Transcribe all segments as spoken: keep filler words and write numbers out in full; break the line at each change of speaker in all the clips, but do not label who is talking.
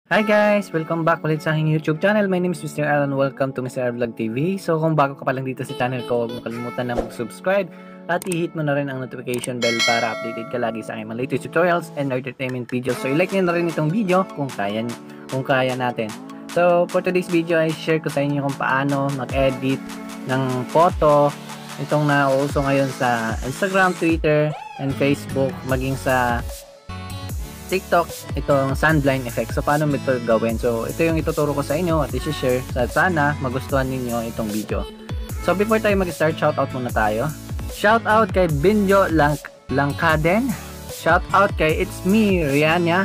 Hi guys! Welcome back ulit sa aking YouTube channel. My name is Mister Alan. Welcome to Mister Vlog T V. So kung bago ka pa lang dito sa channel ko, huwag mo kalimutan na mag-subscribe at i-hit mo na rin ang notification bell para updated ka lagi sa aking mga latest tutorials and entertainment videos. So i-like nyo na rin itong video kung kaya, kung kaya natin. So for today's video ay share ko sa inyo kung paano mag-edit ng photo itong nauuso ngayon sa Instagram, Twitter, and Facebook, maging sa TikTok, itong sunblind effect. So paano mo ito gawin? So ito yung ituturo ko sa inyo at i-share. So, sana magustuhan ninyo itong video. So before tayo mag-start, shoutout muna tayo. Shoutout kay Binjo Lang Langkaden. Shoutout kay It's Me Rianya.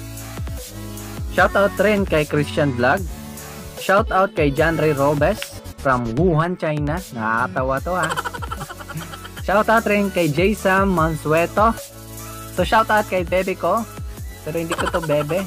Shoutout rin kay Christian Vlog. Shoutout kay John Ray Robes from Wuhan, China. Nakakatawa to ha. Shoutout rin kay Jason Mansueto. So shoutout kay bebe ko. Pero hindi ko to bebe.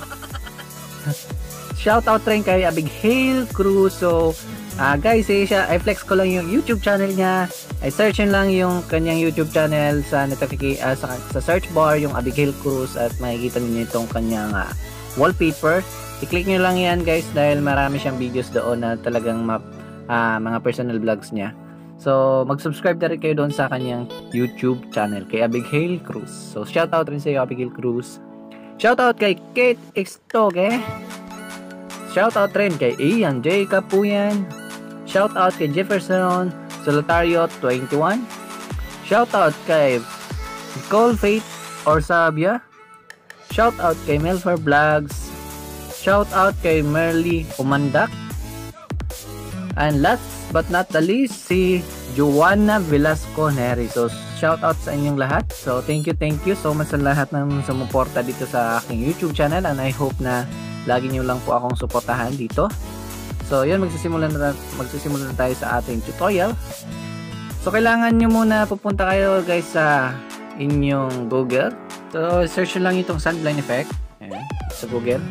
Shoutout rin kay Abigail Cruz. So, uh, guys, eh, siya, I flex ko lang yung YouTube channel niya. I search lang yung kanyang YouTube channel sa, uh, sa, sa search bar, yung Abigail Cruz, at makikita niyo itong kanyang uh, wallpaper. I-click nyo lang yan, guys, dahil marami siyang videos doon na talagang map, uh, mga personal vlogs niya. So, mag-subscribe na rin kayo doon sa kanyang YouTube channel kay Abigail Cruz. So, shoutout rin sa iyo, Abigail Cruz. Shoutout kay Kate Xtoge. Shoutout rin kay Ian J. Kapuyan. Shoutout kay Jefferson Solitario twenty-one. Shoutout kay Nicole Faith Orsabia. Shoutout kay Melfer Vlogs. Shoutout kay Merly Umandak. And last but not the least, si Joanna Velasco Neri. So, shout out sa inyong lahat. So, thank you, thank you so much sa lahat ng sumuporta dito sa aking YouTube channel. And I hope na lagi nyo lang po akong suportahan dito. So, yun, magsisimula na, magsisimula na tayo sa ating tutorial. So, kailangan nyo muna pupunta kayo guys sa inyong Google. So, search lang itong sunblind effect. Ayan, sa Google.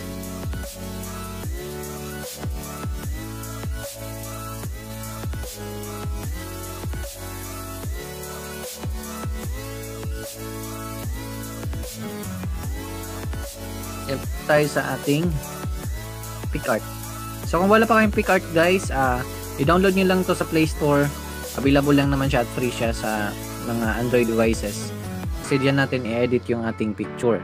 Tayo sa ating PicArt. So kung wala pa kayong PicArt guys, uh, i-download nyo lang to sa Play Store. Available lang naman siya at free siya sa mga Android devices. Kasi diyan natin i-edit yung ating picture.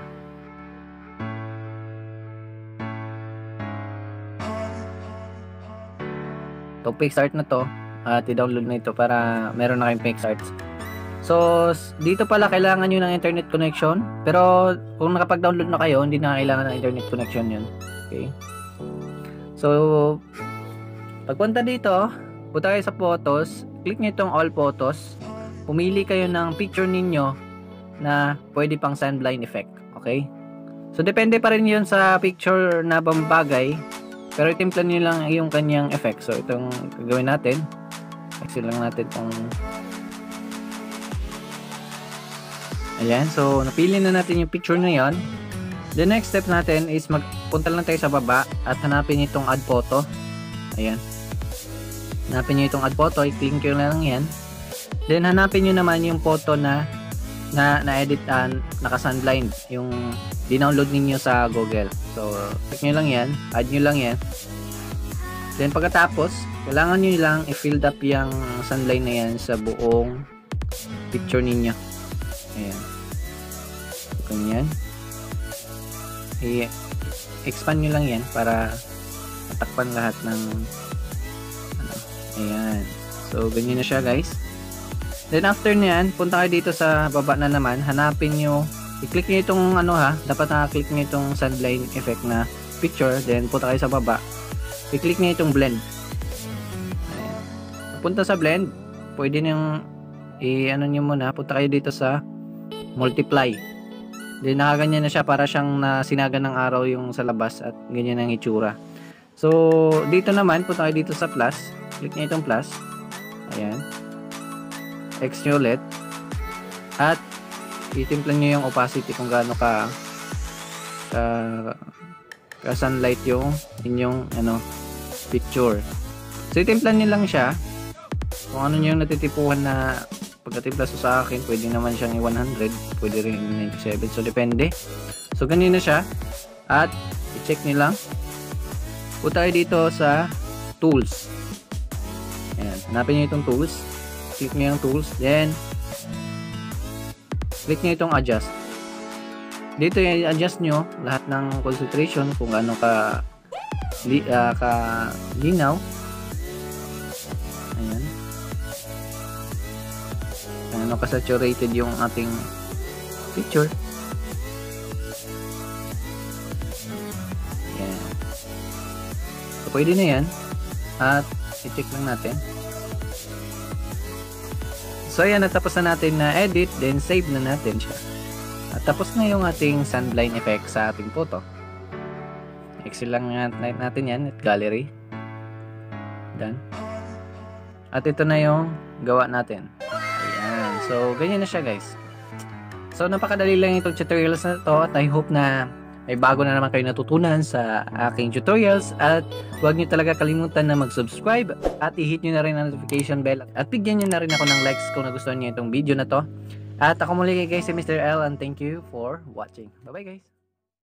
So PicArt na to at i-download na ito para meron na kayong PicArt. So, dito pala kailangan nyo ng internet connection. Pero, kung nakapag-download na kayo, hindi na kailangan ng internet connection yun. Okay? So, pagpunta dito, punta kayo sa photos. Click nyo itong all photos. Pumili kayo ng picture ninyo na pwede pang sunblind effect. Okay? So, depende pa rin yun sa picture na bambagay. Pero, itimplan nyo lang yung kanyang effect. So, itong gagawin natin. Exit lang natin itong... Ayan, so napili na natin yung picture na yon. The next step natin is magpunta lang tayo sa baba at hanapin itong add photo. Ayan. Hanapin nyo itong add photo, i-click nyo lang yan. Then hanapin nyo naman yung photo na na na-edit uh, naka-sunblind, yung dinownload ninyo sa Google. So, click nyo lang yan, add nyo lang yan. Then pagkatapos, kailangan nyo lang i-fill up yung sunblind na yan sa buong picture ninyo. Ayan. Ganyan. I-expand nyo lang yan para matakpan lahat ng ano. Ayan. So, ganyan na siya guys. Then after nyan, punta kayo dito sa baba na naman. Hanapin nyo. I-click nyo itong ano ha. Dapat nakaklik nyo itong sunblind effect na picture. Then punta kayo sa baba. I-click nyo itong blend. Ayan. Punta sa blend. Pwede nyo i-ano nyo muna. Punta kayo dito sa multiply. Then nakaganyan na siya para siyang nasinaga ng araw yung sa labas at ganyan ang itsura. So dito naman punta kayo dito sa plus. Click niyo itong plus. Ayan. X nyo ulit. At itimplan nyo yung opacity kung gaano ka ka, ka sunlight yung inyong ano picture. So itimplan nyo lang siya. Kung ano yung natitipuhan na pagkatimpla sa akin, pwede naman siyang i one hundred, pwede rin i ninety-seven, so depende. So ganyan na siya. At i-check nyo lang. Punta kayo dito sa tools. Ayan, hanapin nyo itong tools. Click nyo yung tools. Then, click nyo itong adjust. Dito i-adjust nyo lahat ng concentration kung ano ka, li, uh, ka linaw. Ayan. Ano ka saturated yung ating picture. Ayan. So, pwede na yan. At i-check lang natin. So, ayan. Natapos na natin na edit. Then, save na natin siya. At tapos na yung ating sunblind effect sa ating photo. Exit lang natin yan at gallery. Done. At ito na yung gawa natin. Ayan. So, ganyan na siya guys. So, napakadali lang itong tutorials na to at I hope na may bago na naman kayo natutunan sa aking tutorials at huwag nyo talaga kalimutan na mag-subscribe at i-hit nyo na rin ang notification bell at bigyan nyo na rin ako ng likes kung nagustuhan nyo itong video na to. At ako muli guys si Mister L and thank you for watching. Bye bye guys!